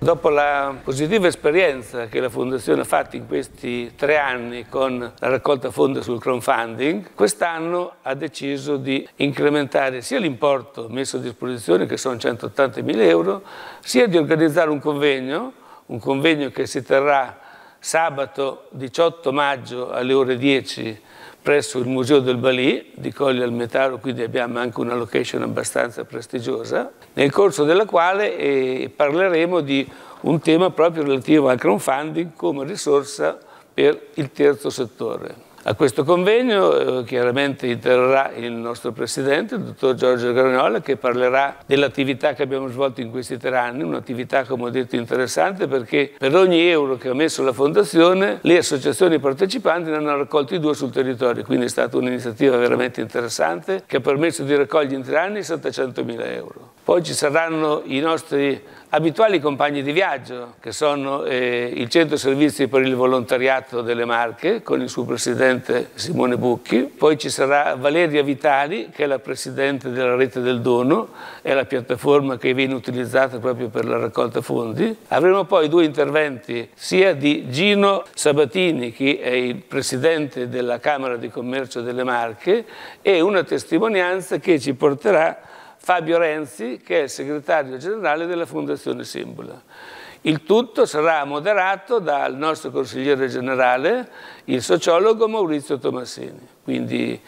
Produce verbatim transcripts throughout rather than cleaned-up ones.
Dopo la positiva esperienza che la Fondazione ha fatto in questi tre anni con la raccolta fondi sul crowdfunding, quest'anno ha deciso di incrementare sia l'importo messo a disposizione, che sono centottantamila euro, sia di organizzare un convegno, un convegno che si terrà sabato diciotto maggio alle ore dieci presso il Museo del Balì di Colli al Metauro, quindi abbiamo anche una location abbastanza prestigiosa, nel corso della quale eh, parleremo di un tema proprio relativo al crowdfunding come risorsa per il terzo settore. A questo convegno eh, chiaramente interverrà il nostro presidente, il dottor Giorgio Granola, che parlerà dell'attività che abbiamo svolto in questi tre anni, un'attività, come ho detto, interessante, perché per ogni euro che ha messo la Fondazione, le associazioni partecipanti ne hanno raccolti due sul territorio, quindi è stata un'iniziativa veramente interessante che ha permesso di raccogliere in tre anni settecentomila euro. Poi ci saranno i nostri abituali compagni di viaggio, che sono eh, il Centro Servizi per il Volontariato delle Marche, con il suo presidente Simone Bucchi. Poi ci sarà Valeria Vitali, che è la presidente della Rete del Dono, è la piattaforma che viene utilizzata proprio per la raccolta fondi. Avremo poi due interventi, sia di Gino Sabatini, che è il presidente della Camera di Commercio delle Marche, e una testimonianza che ci porterà Fabio Renzi, che è il segretario generale della Fondazione Simbula. Il tutto sarà moderato dal nostro consigliere generale, il sociologo Maurizio Tomassini. Quindi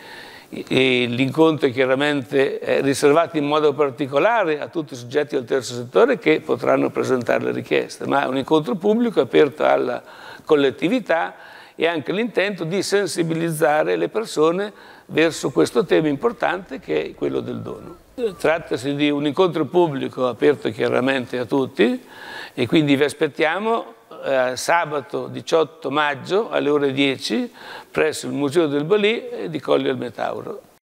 l'incontro chiaramente è riservato in modo particolare a tutti i soggetti del terzo settore che potranno presentare le richieste, ma è un incontro pubblico aperto alla collettività e anche l'intento di sensibilizzare le persone verso questo tema importante che è quello del dono. Trattasi di un incontro pubblico aperto chiaramente a tutti e quindi vi aspettiamo eh, sabato diciotto maggio alle ore dieci presso il Museo del Balì di Colli al Metauro.